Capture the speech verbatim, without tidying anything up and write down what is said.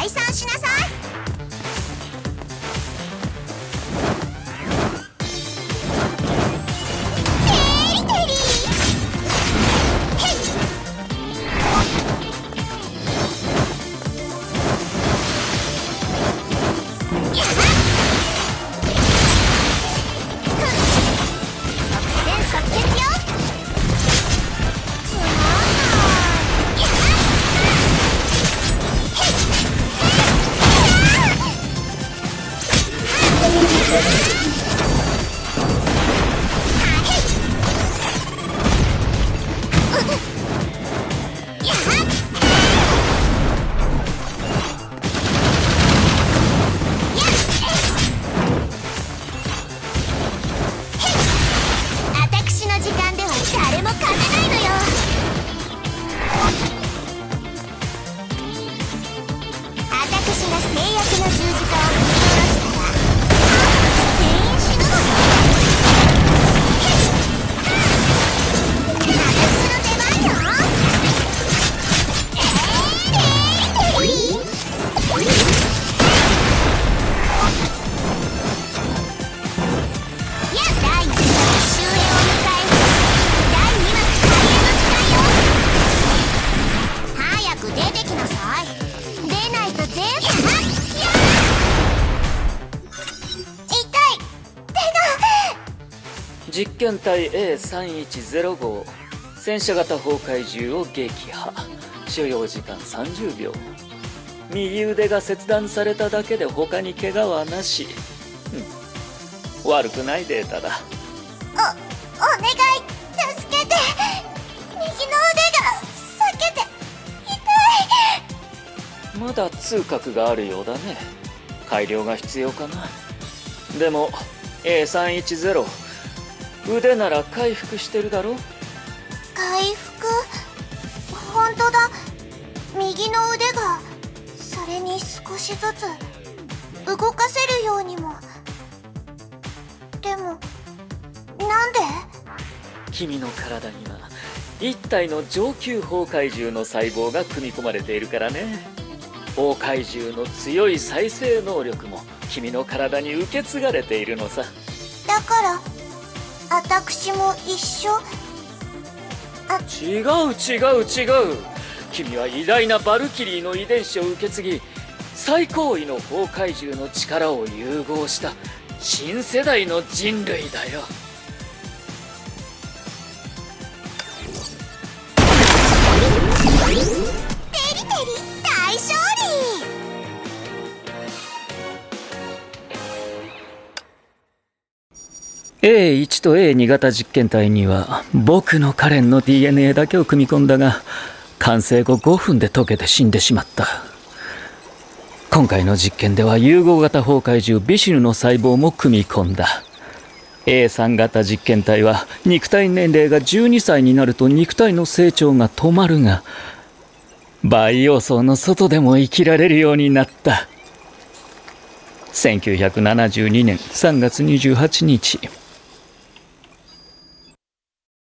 退散しなさい。テリテリへいやっ即戦即決よ。つまんないやっへい私の時間では誰も勝てないのよ。私が制約の十字架を振り下ろしたら全員死ぬのよ。私の出番よ。えー、テリテリやだいいち幕終焉を迎えだいに幕開演の時間よ。早く出てきなさい。出ないと全部やっや痛い手が。 実験体 エーさんいちゼロご 戦車型砲怪獣を撃破。所要時間さんじゅうびょう。右腕が切断されただけで他に怪我はなし。うん、悪くないデータだ。 お、お願い助けて。右の腕が裂けて痛い。 まだ痛覚があるようだね。改良が必要かな。でも エーさんいちゼロ 腕なら回復してるだろ。 回復ほんとだ。右の腕がそれに少しずつ動かせるようにも。でもなんで？ 君の体には一体の上級砲怪獣の細胞が組み込まれているからね。砲怪獣の強い再生能力も君の体に受け継がれているのさ。 だから私も一緒。あ、 違う違う違う。君は偉大なバルキリーの遺伝子を受け継ぎ、最高位の砲怪獣の力を融合した新世代の人類だよ。 テリテリ大勝利。 エーいち と エーに 型実験体には僕のカレンの ディーエヌエー だけを組み込んだが、完成後ごふんで溶けて死んでしまった。今回の実験では融合型砲怪獣ビシュヌの細胞も組み込んだ。 エーさん 型実験体は肉体年齢がじゅうにさいになると肉体の成長が止まるが、培養層の外でも生きられるようになった。せんきゅうひゃくななじゅうにねんさんがつにじゅうはちにち、